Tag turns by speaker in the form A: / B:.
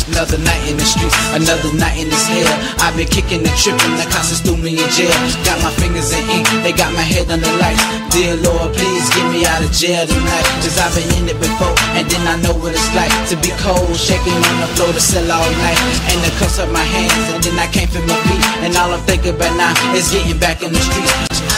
A: Another night in the streets, another night in this hell. I've been kicking and tripping, the cops threw me in jail. Got my fingers in ink, they got my head on the lights. Dear Lord, please get me out of jail tonight, cause I've been in it before, and then I know what it's like to be cold, shaking on the floor to sell all night. And the cuffs up my hands, and then I can't feel my feet, and all I'm thinking about now is getting back in the streets.